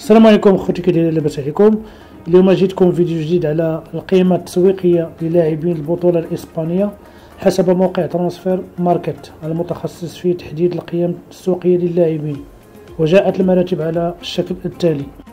السلام عليكم اخوتي، كي دايرين؟ لاباس عليكم؟ اليوم جيتكم فيديو جديد على القيمه التسويقيه للاعبين البطوله الاسبانيه حسب موقع ترانسفير ماركت المتخصص في تحديد القيم التسويقيه للاعبين، وجاءت المراتب على الشكل التالي.